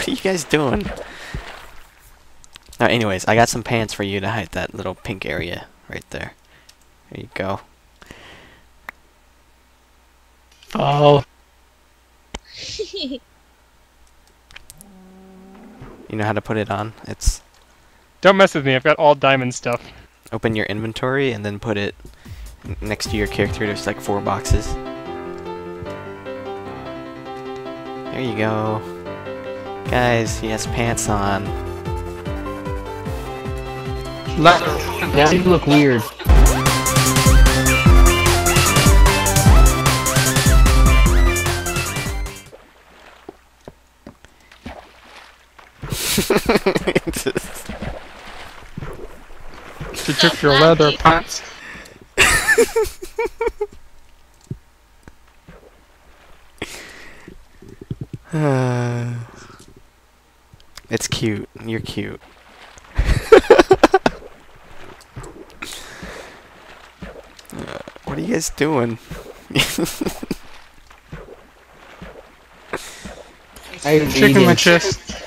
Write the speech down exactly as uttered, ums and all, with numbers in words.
What are you guys doing? Alright, anyways, I got some pants for you to hide that little pink area right there. There you go. Oh. You know how to put it on? It's... Don't mess with me, I've got all diamond stuff. Open your inventory and then put it next to your character. There's like four boxes. There you go. Guys, he has pants on. Now you look weird. You took your leather pants. It's cute. You're cute. uh, what are you guys doing? I'm Checking my eating. chest.